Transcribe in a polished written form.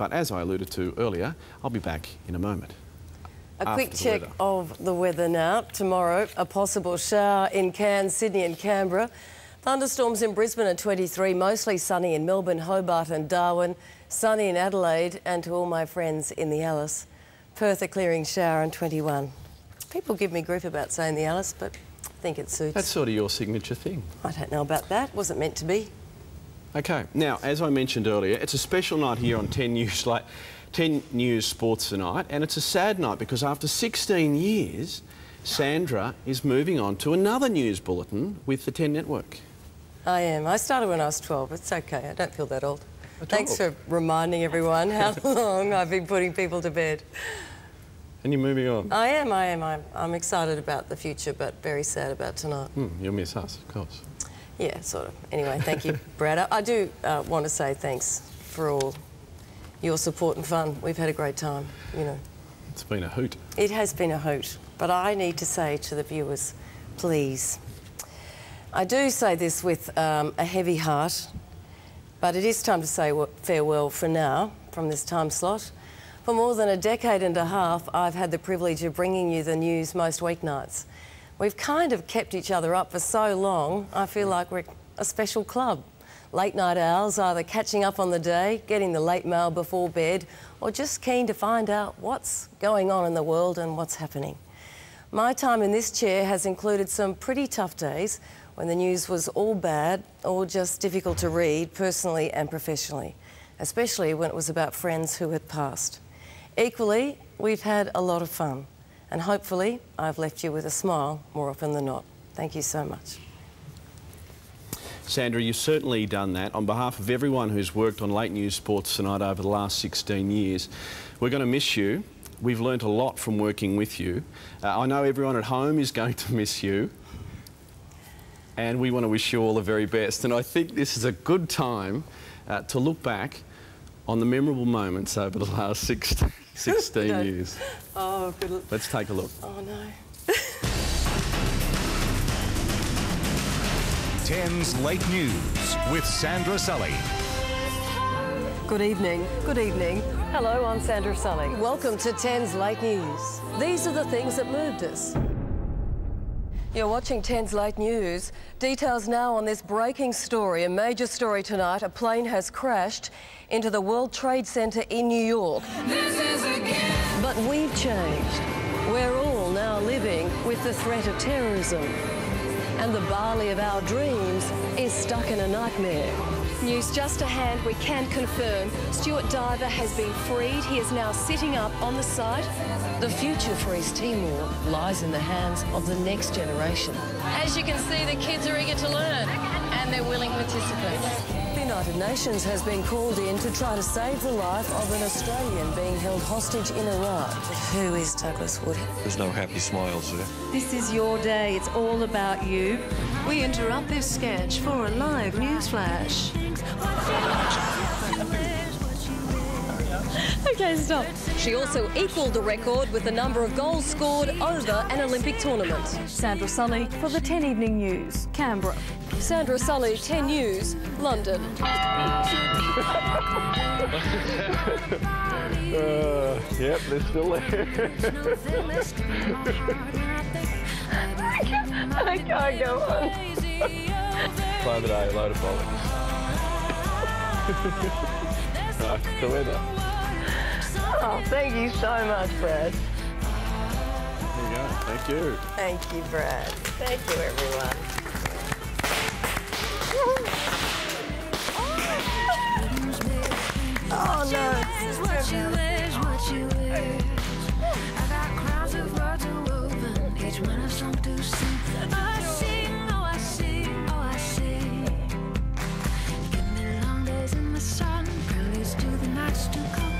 But as I alluded to earlier, I'll be back in a moment. A quick check of the weather now. Tomorrow, a possible shower in Cairns, Sydney and Canberra. Thunderstorms in Brisbane at 23, mostly sunny in Melbourne, Hobart and Darwin, sunny in Adelaide, and to all my friends in the Alice. Perth, a clearing shower and 21. People give me grief about saying the Alice, but I think it suits. That's sort of your signature thing. I don't know about that. Wasn't meant to be. OK, now, as I mentioned earlier, it's a special night here on 10 News, 10 News Sports tonight, and it's a sad night because after 16 years, Sandra is moving on to another news bulletin with the 10 Network. I am. I started when I was 12. It's OK. I don't feel that old. Thanks for reminding everyone how long I've been putting people to bed. And you're moving on? I am. I'm excited about the future, but very sad about tonight. You'll miss us, of course. Yeah, sort of. Anyway, thank you, Brad. I do want to say thanks for all your support and fun. We've had a great time, you know. It's been a hoot. It has been a hoot. But I need to say to the viewers, please, I do say this with a heavy heart, but it is time to say farewell for now from this time slot. For more than a decade and a half, I've had the privilege of bringing you the news most weeknights. We've kind of kept each other up for so long, I feel like we're a special club. Late night owls, either catching up on the day, getting the late mail before bed, or just keen to find out what's going on in the world and what's happening. My time in this chair has included some pretty tough days when the news was all bad or just difficult to read personally and professionally, especially when it was about friends who had passed. Equally, we've had a lot of fun, and hopefully I've left you with a smile more often than not. Thank you so much. Sandra, you've certainly done that. On behalf of everyone who's worked on Late News Sports tonight over the last 16 years, we're going to miss you. We've learnt a lot from working with you. I know everyone at home is going to miss you. And we want to wish you all the very best. And I think this is a good time to look back on the memorable moments over the last 16 years. Oh, good. Let's take a look. Oh, no. 10's Late News with Sandra Sully. Good evening. Good evening. Hello, I'm Sandra Sully. Welcome to 10's Late News. These are the things that moved us. You're watching 10's Late News. Details now on this breaking story, a major story tonight. A plane has crashed into the World Trade Center in New York. But we've changed. We're all now living with the threat of terrorism. And the Bali of our dreams is stuck in a nightmare. News just to hand, we can confirm Stuart Diver has been freed. He is now sitting up on the site. The future for East Timor lies in the hands of the next generation. As you can see, the kids are eager to learn and they're willing participants. The United Nations has been called in to try to save the life of an Australian being held hostage in Iraq. Who is Douglas Wood? There's no happy smiles there. This is your day. It's all about you. We interrupt this sketch for a live news flash. OK, stop. She also equalled the record with the number of goals scored over an Olympic tournament. Sandra Sully for the 10 Evening News, Canberra. Sandra Sully, 10 News, London. Yep, they're still there. I can't go on. Play the day, a load of bollocks. The weather. Oh, thank you so much, Brad. There you go. Thank you. Thank you, Brad. Thank you, everyone. Oh, no. What you wear. I got crowds of words woven, each one a song to sing. I sing, oh I sing, oh I sing. Give me long days in the sun, preludes to the nights to come.